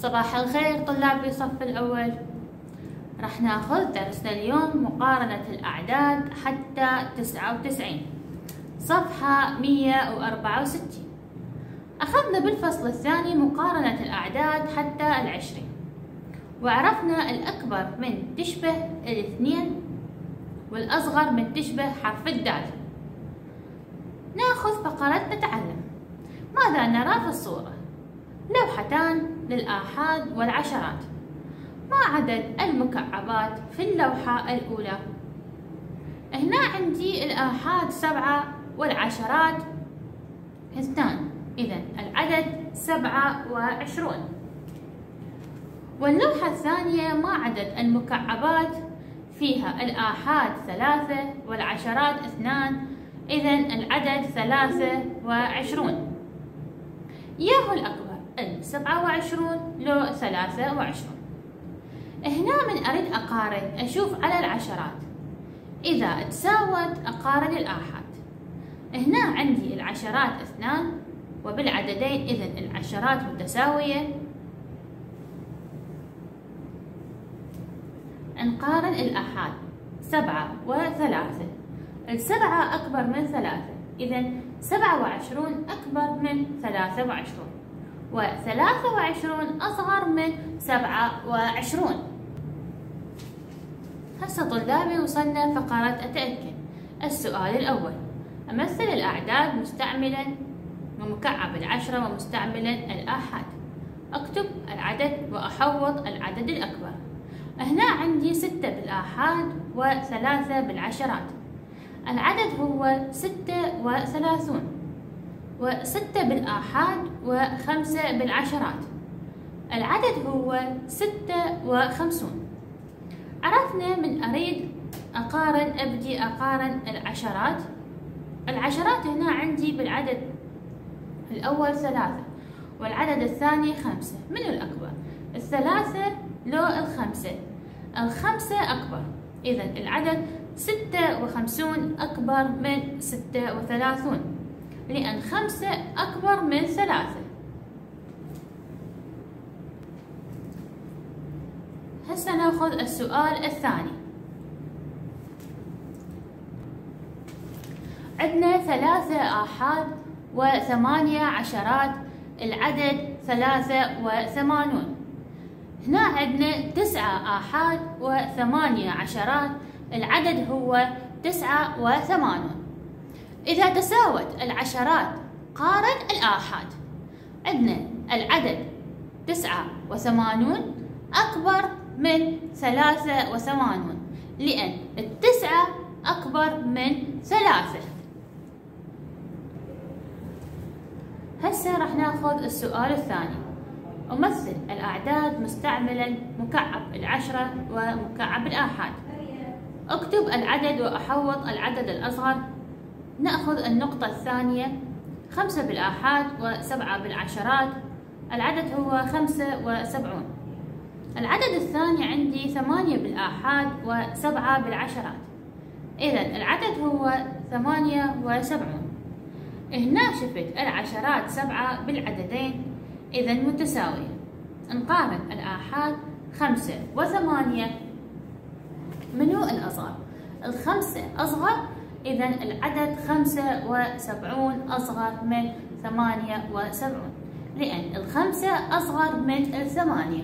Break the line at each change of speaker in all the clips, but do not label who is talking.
صباح الخير طلاب الصف الأول. راح ناخذ درسنا اليوم مقارنة الأعداد حتى 99 صفحة 164. أخذنا بالفصل الثاني مقارنة الأعداد حتى 20 وعرفنا الأكبر من تشبه الاثنين والأصغر من تشبه حرف الدال. ناخذ فقرة نتعلم. ماذا نرى في الصورة؟ لوحتان للآحاد والعشرات. ما عدد المكعبات في اللوحة الأولى؟ هنا عندي الآحاد 7 والعشرات 2، إذن العدد 27. واللوحة الثانية ما عدد المكعبات فيها؟ الآحاد 3 والعشرات 2، إذن العدد 23. ياهو الأكبر 27 لو 23. هنا من أريد أقارن أشوف على العشرات، إذا تساوت أقارن الآحاد. هنا عندي العشرات 2 وبالعددين إذن العشرات متساوية. نقارن الآحاد 7 و3، 7 أكبر من 3، إذن 27 أكبر من 23 و23 أصغر من 27. هسه طلابي وصلنا فقرة أتأكد. السؤال الأول: أمثل الأعداد مستعملا ومكعب العشرة ومستعملا الآحاد. أكتب العدد وأحوط العدد الأكبر. هنا عندي 6 بالآحاد و3 بالعشرات. العدد هو 36 و6 بالآحاد و5 بالعشرات. العدد هو 56. عرفنا من أريد أقارن أبدي أقارن العشرات. العشرات هنا عندي بالعدد الأول 3 والعدد الثاني 5. من الأكبر؟ 3 لو 5؟ 5 أكبر، إذن العدد 56 أكبر من 36 لأن 5 أكبر من 3. هسه ناخذ السؤال الثاني. عندنا 3 آحاد و8 عشرات، العدد 83. هنا عندنا 9 آحاد و8 عشرات، العدد هو 89. إذا تساوت العشرات قارن الآحاد. عندنا العدد 89 أكبر من 83 لأن 9 أكبر من 3. هسه راح ناخذ السؤال الثاني. أمثل الأعداد مستعملا مكعب العشرة ومكعب الآحاد. أكتب العدد وأحوط العدد الأصغر. نأخذ النقطة الثانية 5 بالآحاد و7 بالعشرات. العدد هو 75. العدد الثاني عندي 8 بالآحاد و7 بالعشرات، إذن العدد هو 78. هنا شفت العشرات 7 بالعددين إذن متساوية. نقارن الآحاد 5 و8. منو الأصغر؟ 5 أصغر، إذن العدد 75 أصغر من 78 لأن 5 أصغر من 8.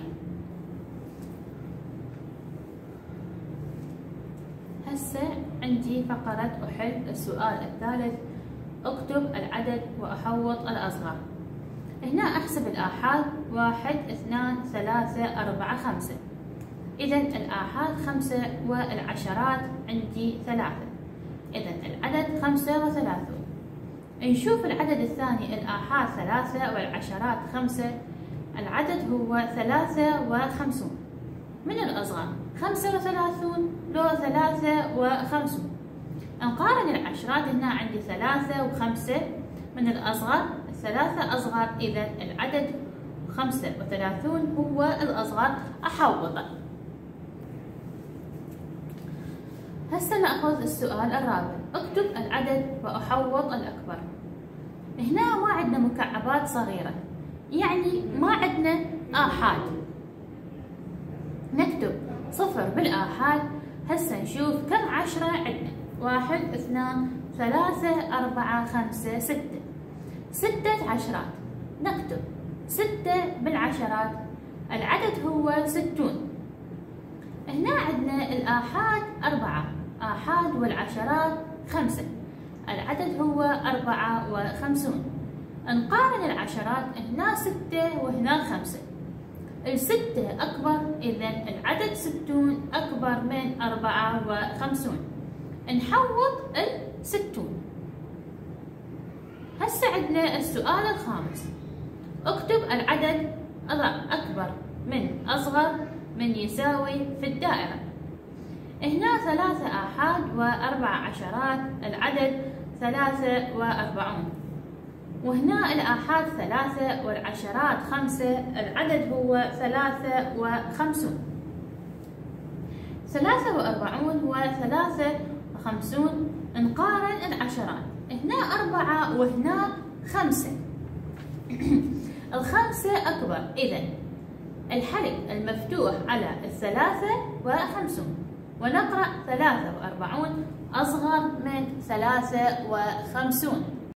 هسه عندي فقرة أحل السؤال الثالث. اكتب العدد وأحوط الأصغر. هنا أحسب الآحاد 1 2 3 4 5، إذن الآحاد 5 والعشرات عندي 3، إذن العدد 35. نشوف العدد الثاني الآحاد 3 والعشرات 5، العدد هو 53. من الأصغر؟ 35 لو 53. نقارن العشرات. هنا عندي 3 و5. من الأصغر؟ 3 أصغر، إذن العدد 35 هو الأصغر. أحوطه. هسه نأخذ السؤال الرابع. اكتب العدد وأحوط الأكبر. هنا ما عندنا مكعبات صغيرة، يعني ما عندنا آحاد. نكتب 0 بالآحاد. هسه نشوف كم 10 عندنا. 1 2 3 4 5 6. 6 عشرات. نكتب 6 بالعشرات. العدد هو 60. هنا عندنا الآحاد 4. آحاد والعشرات 5. العدد هو 54. نقارن العشرات. هنا 6 وهنا 5. الستة أكبر، إذا العدد 60 أكبر من 54. نحوط 60. هسه عندنا السؤال الخامس. اكتب العدد أكبر من أصغر من يساوي في الدائرة. هنا 3 آحاد و4 عشرات. العدد 43. وهنا الآحاد 3 والعشرات 5. العدد هو 53. 43 و 53. نقارن العشرات. هنا 4 وهنا 5. الخمسة أكبر، إذا الحلق المفتوح على 53. ونقرأ 43 أصغر من 53.